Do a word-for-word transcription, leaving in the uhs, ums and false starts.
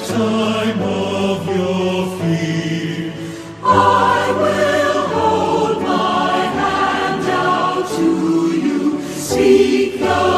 time of your fear. I will hold my hand out to you. Speak the